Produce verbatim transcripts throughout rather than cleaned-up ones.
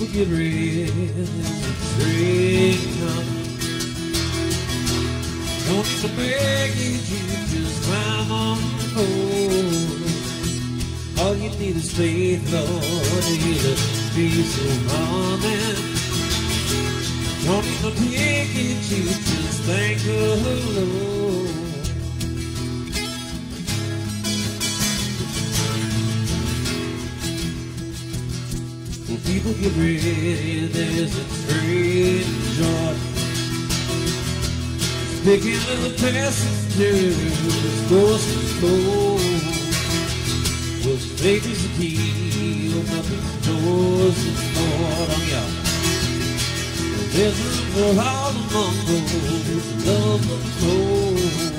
People get red and train come. Don't need to beg you, you just climb on board. All you need is faith, Lord, to hear the peaceful humming. Don't need no ticket, you just thank the Lord. When people get ready, there's a train Jordan picking up the passengers, coast to coast. Well, faith is the key, open up the doors and Lord on y'all. There's room for all the mongols, love the cold.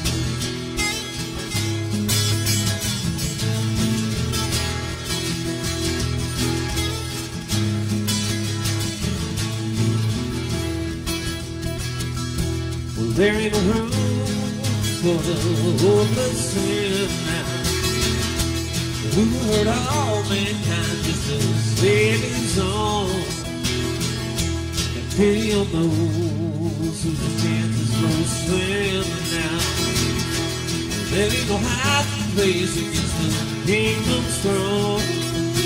Well, there ain't no room for the hopeless sin now. We hurt all mankind just to save his own. And pity on those whose chances go slim now. There ain't no hiding place against the kingdom's throne.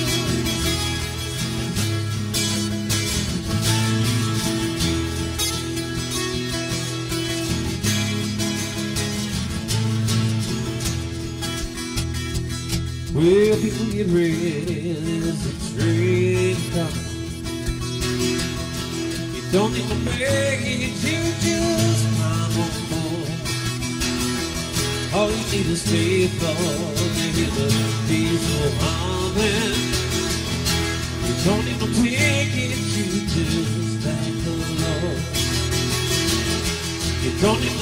Well, people get ready, there's a train coming. You don't need to beg, you just climb on board. All you need is faith, Lord, to hear the peaceful humming. You don't need no ticket, you just thank the Lord. You don't need